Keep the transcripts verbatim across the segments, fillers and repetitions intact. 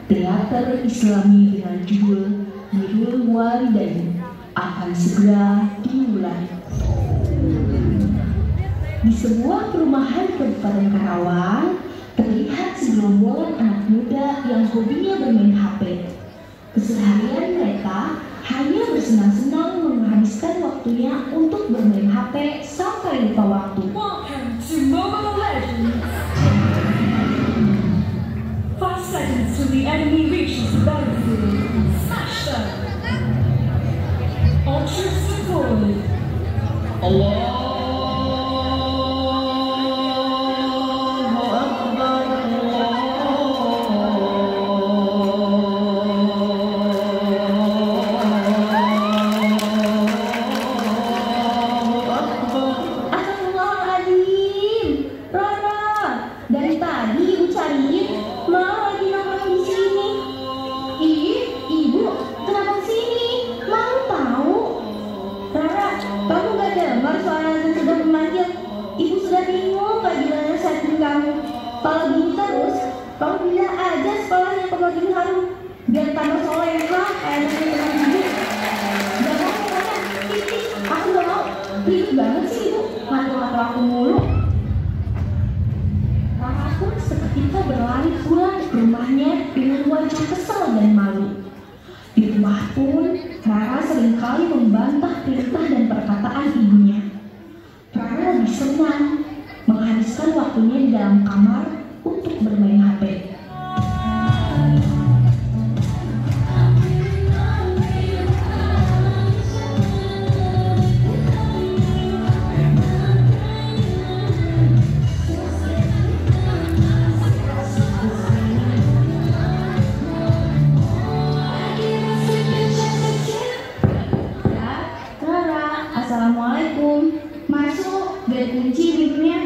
teater Islami dengan judul Birrul Walidain akan segera dimulai. Di sebuah perumahan Kabupaten Karawang, terlihat segerombolan anak muda yang hobinya bermain H P. Keseharian mereka hanya bersenang-senang menghabiskan waktunya untuk bermain H P sampai lupa waktu. Welcome to Mobile Legends. Five seconds till the enemy reaches the battlefield. Smash them. All troops deployed. Allah. Dari tadi ibu cariin, malah lagi nongkrong di sini. Ih, ibu, kenapa sini? Mau tahu? Rara, kamu gak dengar suara azan sudah memanggil? Ibu sudah bingung gak gimana setting kamu. Kalau gini terus, kamu pindah aja sekolahnya ke Bajul Harum, biar tambah solehah kayak anaknya teman ibu. Gak mau pokoknya, titik, aku gak mau. Ribet banget sih ibu, ngatur-ngatur aku mulu. Rara pun seketika berlari pulang ke rumahnya dengan wajah kesal dan malu. Di rumah pun, Rara seringkali membantah perintah dan perkataan ibunya. Rara lebih senang menghabiskan waktunya di dalam kamar untuk bermain H P. Assalamualaikum. Masuk, biar kunci pintunya.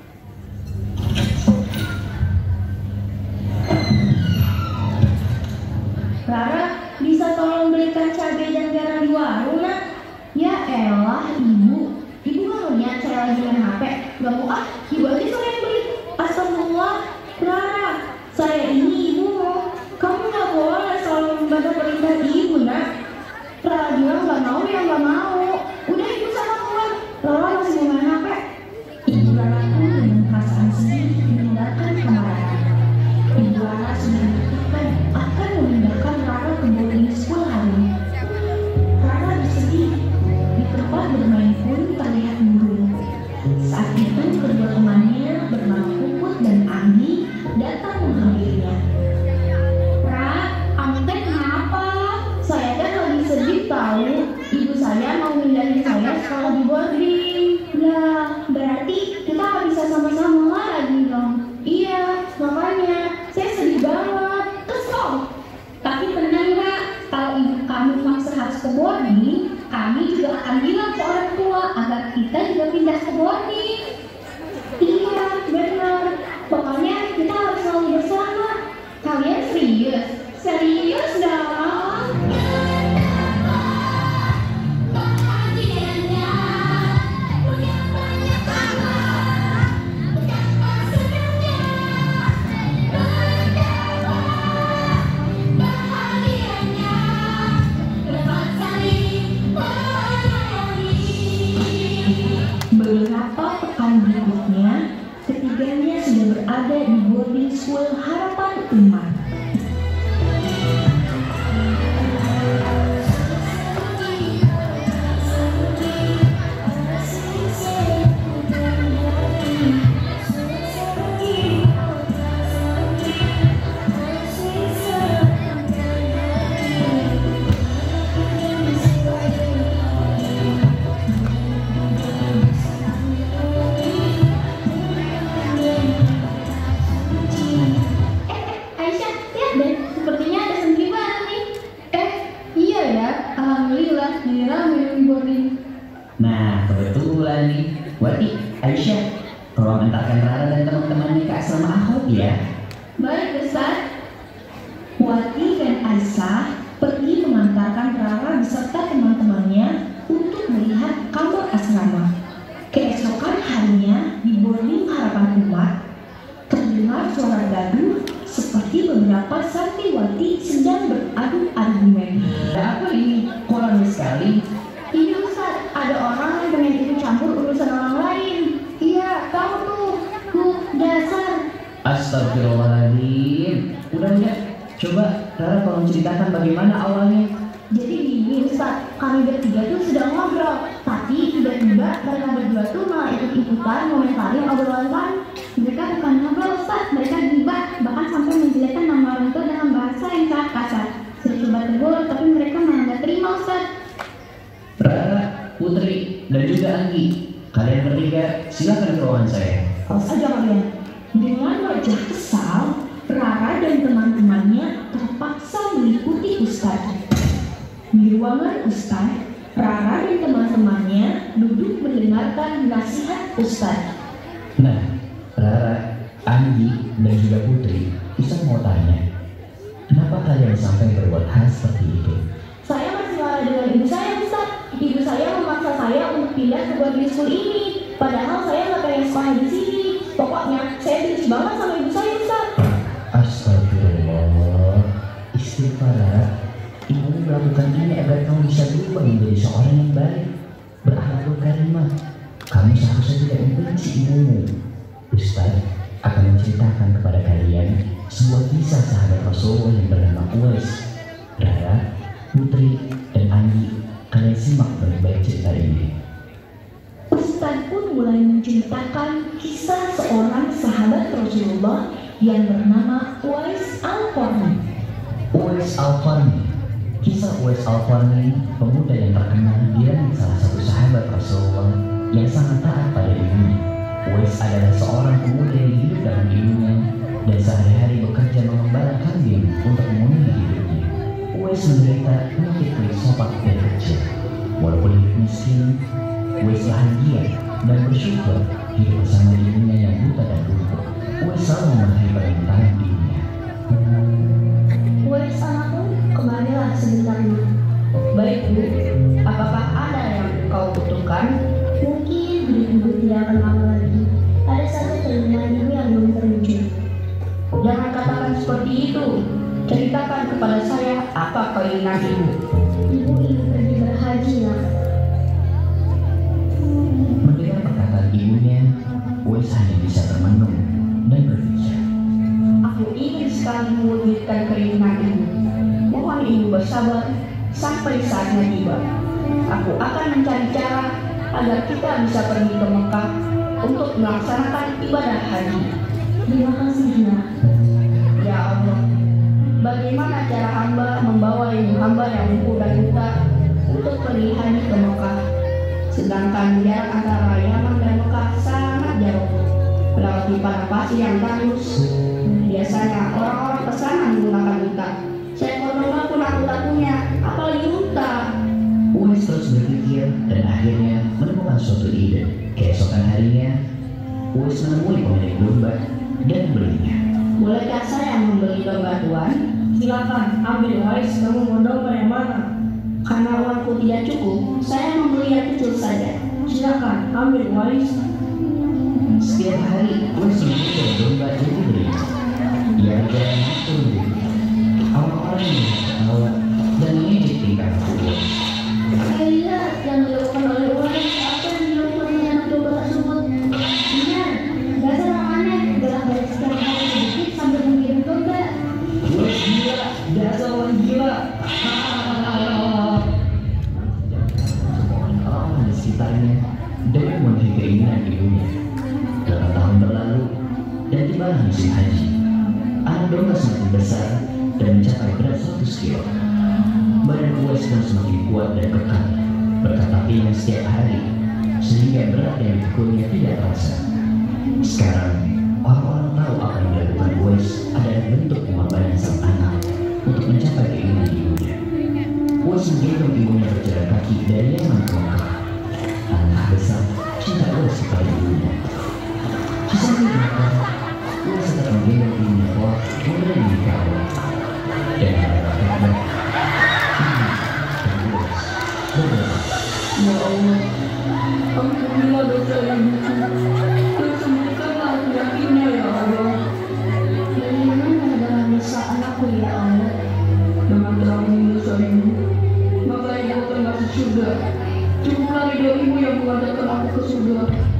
Rara, bisa tolong belikan cabai dan garam di warung, nak? Ya elah, ibu. Ibu kan lihat saya lagi main H P. Gak mau ah, ibu aja saya yang beli. Astagfirullah, Rara, saya ini ibu. Kamu gak boleh selalu membantah perintah ibu, nak. Rara bilang gak mau ya gak mau. Udah ibu sama keluar. Rara masih mau main H P. Ibu Rara pun dengan perasaan sedih meninggalkan kamar Rara. Ibu Rara sudah memutuskan akan memindahkan Rara ke boarding school hari ini. Rara bersedih. Di tempat bermain pun terlihat burung. Saat itu kedua temannya bernama Puput dan Anggi datang menghampirinya. Ra, kamu teh kenapa? Saya kan lagi sedih tahu. Ibu saya mau mindahin saya sekolah di boarding. Ya, berarti kita nggak bisa sama-sama lagi dong. Iya, makanya saya sedih banget. Terus kok? Tapi tenang Kak, kalau ibu kamu maksa harus ke boarding, kami juga akan bilang ke orang tua agar kita juga pindah ke boarding. Iya, benar. Pokoknya kita harus selalu bersama. Kalian serius? Serius dong. Beberapa pekan berikutnya, ketiganya sudah berada di boarding school Harapan Umat. Nah, kebetulan nih, Wati, Aisyah, tolong antarkan Rara dan teman-temannya ke asrama Ahok ya. Baik, Ustaz. Wati dan Aisyah pergi mengantarkan Rara beserta teman-temannya untuk melihat kamar asrama. Keesokan harinya di boarding Harapan Umat, terdengar suara gaduh seperti beberapa Santriwati sedang beradu argumen. Ada apa ini? Kok rame sekali? Ini Ustaz, ada orang yang pengen ikut campur urusan orang lain. Iya, kamu tuh, tuh dasar. Astagfirullahaladzim. Udah udah, coba Rara tolong ceritakan bagaimana awalnya. Jadi gini Ustaz, kami bertiga tuh sedang ngobrol, tapi tiba-tiba mereka berdua tuh malah ikut-ikutan komentarin obrolan kami. Mereka bukan ngobrol Ustaz, mereka gibah, bahkan sampai menjelekkan nama orang tua dengan bahasa yang sangat kasar. Saya coba tegur, tapi mereka malah gak terima Ustaz. Rara, Putri, dan juga Anggi, kalian bertiga silakan ke ruangan saya. Awas aja kalian. Dengan wajah kesal, Rara dan teman-temannya terpaksa mengikuti Ustaz. Di ruangan Ustaz, Rara dan teman-temannya duduk mendengarkan nasihat Ustaz. Nah, Rara, Anggi, dan juga Putri, Ustaz mau tanya, kenapa kalian sampai berbuat hal seperti itu? Saya masih marah dengan ibu saya Ustaz. Ibu saya memaksa saya untuk pindah ke boarding school ini, padahal saya nggak pengen sekolah di sini. Pokoknya saya benci banget sama ibu saya Ustaz. Astagfirullah, istighfar Rara. Ibu melakukan ini agar kamu bisa berubah menjadi seorang yang baik, berakhlak karimah. Kamu seharusnya tidak membenci ibumu. Ustaz akan menceritakan kepada kalian sebuah kisah sahabat Rasulullah yang bernama Uwais. Rara, Putri, dan Anggi, kalian simak baik-baik cerita ini. Ustaz pun mulai menceritakan kisah seorang sahabat Rasulullah yang bernama Uwais Al-Qarni. Uwais Al-Qarni. Kisah Uwais Al-Qarni, pemuda yang terkenal dia salah satu sahabat Rasulullah yang sangat taat pada ibunya. Uwais adalah seorang pemuda yang hidup dalam ibunya dan sehari-hari bekerja mengembala kambing untuk memenuhi hidupnya. Uwais menderita penyakit kulit sopak dari kecil. Walaupun hidup miskin, Uwais bahagia dan bersyukur hidup bersama ibunya yang buta dan lumpuh. Uwais selalu memenuhi permintaan ibunya. Uwais anakku, kembalilah sebentar dulu. Baik Bu, apakah ada yang kau butuhkan? Mungkin ibu tidak akan lama lagi. Ada satu keinginan ibu yang belum terwujud. Jangan katakan seperti itu. Ceritakan kepada saya apa keinginan ibu. Ibu ingin pergi berhaji nak. Mendengar perkataan ibunya, Uwais hanya bisa termenung dan berpikir. Aku ingin sekali mewujudkan keinginan ibu. Mohon ibu bersabar sampai saatnya tiba. Aku akan mencari cara agar kita bisa pergi ke Mekah untuk melaksanakan ibadah haji. Terima kasih ya. Ya Allah, bagaimana cara hamba membawa ibu hamba yang lumpuh dan buta untuk pergi haji ke Mekah? Sedangkan jarak antara Yaman dan Mekah sangat jauh, melewati padang pasir yang tandus. Biasanya orang-orang ke sana menggunakan unta. Seekor domba pun aku tak punya, apalagi unta. Uwais terus berpikir dan akhirnya menemukan suatu ide. Keesokan harinya, Uwais menemui pemilik domba dan membelinya. Bolehkah saya membeli domba tuan? Silakan, ambil Uwais, kamu mau domba yang mana? Karena uangku tidak cukup, saya membeli yang kecil saja. Silakan, ambil Uwais. Setiap hari, Uwais membeli domba yang dibelinya. Ia berjalan turun di bukit. Orang-orang yang tertawa dan mengejek tingkah laku Uwais. Saya lihat yang dilakukan oleh Uwais, apa yang dilakukan oleh anak domba tersebut. Benar, dasar orang aneh bolak-balik setiap hari ke bukit sambil menggiring domba. Uwais gila, dasar orang gila. Orang-orang di sekitarnya demi memenuhi keinginan ibunya. Beberapa tahun berlalu dan tibalah musim haji. Anak domba semakin besar dan mencapai berat seratus kilo. Badan Uwais pun semakin kuat dan kekal, berkat tapinya setiap hari, sehingga berat yang dipikulnya tidak terasa. Sekarang, orang-orang tahu apa yang dilakukan Uwais adalah bentuk pengorbanan sang anak untuk mencapai keinginan ibunya. Uwais menggendong ibunya berjalan kaki dari Yaman ke Mekah. Alangkah besar cinta Uwais kepada ibunya. Sesampainya di Mekah, Uwais tetap menggendong ibunya kuat mengenai di Ka'bah. Dan mengatakan, Ya Allah, ampunilah dosa ibuku dan sembuhkanlah penyakitnya ya Allah. Bagaimana dengan dosa anak surga. Cukuplah ridhomu yang mengantarkan aku ke surga.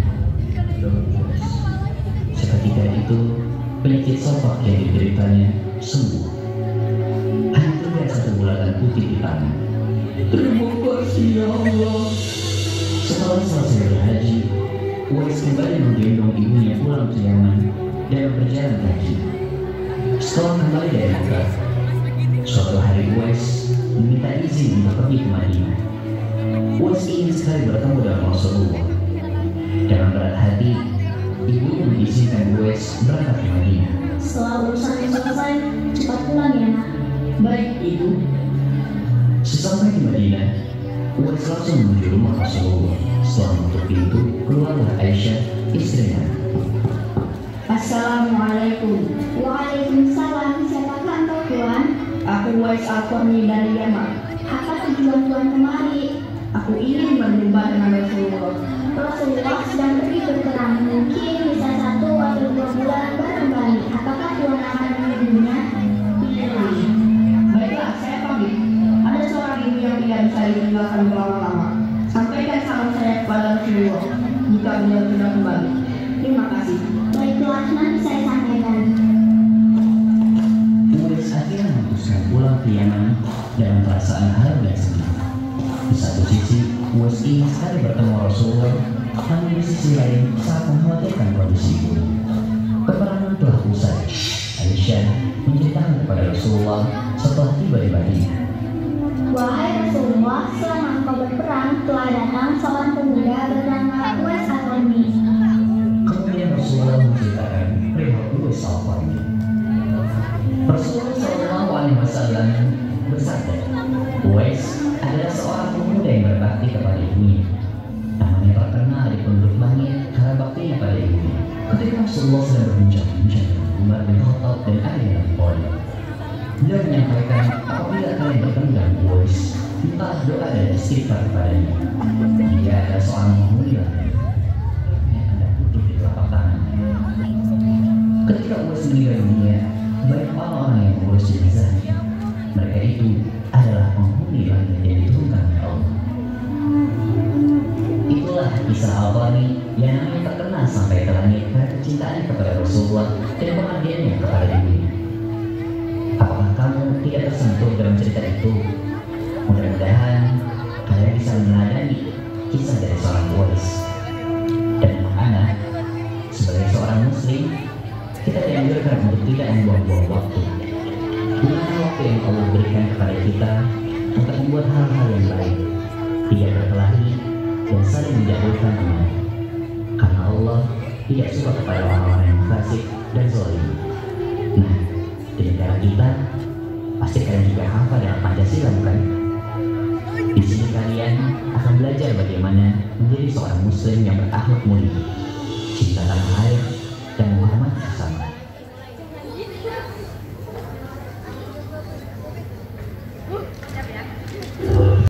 Seketika itu, penyakit sopak yang dideritanya sembuh. Hanya terlihat satu bulatan putih di tangan. Terima kasih ya Allah. Setelah selesai berhaji, Uwais kembali menggendong ibunya pulang ke Yaman dan berjalan kaki. Setelah kembali dari Mekah, suatu hari Uwais meminta izin untuk pergi ke Madinah. Uwais ingin sekali bertemu dengan Rasulullah. Dengan berat hati, ibunya mengizinkan Uwais berangkat ke Madinah. Setelah urusan selesai, cepat pulang ya nak. Baik ibu. Sesampai di Madinah, Uwais langsung menuju rumah Rasulullah. Setelah menutup pintu, keluarlah Aisyah, istrinya. Assalamualaikum. Waalaikumsalam. Siapakah engkau tuan? Aku Uwais Al-Qarni dari Yaman. Apa tujuan tuan kemari? Aku ingin berjumpa dengan Rasulullah. Rasulullah sedang pergi berperang. Mungkin bisa satu atau dua bulan baru kembali. Apakah tuan akan menunggunya? Pilih. Baiklah, saya pamit. Ada seorang ibu yang tidak bisa ditinggalkan berlama-lama. Sampaikan salam saya kepada Rasulullah jika beliau sudah kembali. Terima kasih. Baiklah, nanti saya sampaikan. Uwais akhirnya memutuskan pulang ke Yaman dengan perasaan haru dan sedih. Di satu sisi, Uwais ingin sekali bertemu Rasulullah, namun di sisi lain sangat mengkhawatirkan kondisi ibu. Peperangan telah usai. Aisyah menceritakan kepada Rasulullah setelah tiba di Madinah. Wahai Rasulullah, selama engkau berperang telah datang seorang pemuda bernama Uwais Al-Qarni. Kemudian Rasulullah menceritakan perihal Uwais Al-Qarni. Rasulullah Shallallahu Alaihi Wasallam bersabda, Uwais adalah seorang pemuda yang berbakti kepada ibunya. Namanya terkenal di penduduk langit karena baktinya pada ibunya. Ketika Rasulullah sedang berbincang-bincang dengan Umar bin Khattab dan Ali bin Abi Thalib, beliau menyampaikan apabila kalian bertemu dengan Uwais, mintalah doa dan istighfar kepadanya. Dia adalah seorang penghuni langit yang Anda kutip di telapak tangannya. Ketika Uwais meninggal dunia, baik orang-orang yang mengurus jenazahnya, mereka itu adalah penghuni langit yang diturunkan oleh Allah. Itulah kisah Al-Qarni yang namanya terkenal sampai ke langit karena kecintaannya kepada Rasulullah dan pengabdiannya kepada ibunya. Apakah kamu tidak tersentuh dalam cerita itu? Mudah-mudahan kalian bisa meneladani kisah dari seorang Uwais. Dan anak-anak, sebagai seorang muslim, kita dianjurkan untuk tidak membuang-buang waktu. Gunakan waktu yang Allah berikan kepada kita untuk membuat hal-hal yang baik, tidak berkelahi, dan saling menjauhkan teman. Karena Allah tidak suka kepada orang-orang yang fasik dan zalim. Nah, di negara kita, pasti kalian juga hafal dengan Pancasila, bukan? Di sini kalian akan belajar bagaimana menjadi seorang muslim yang berakhlak mulia, cinta tanah air,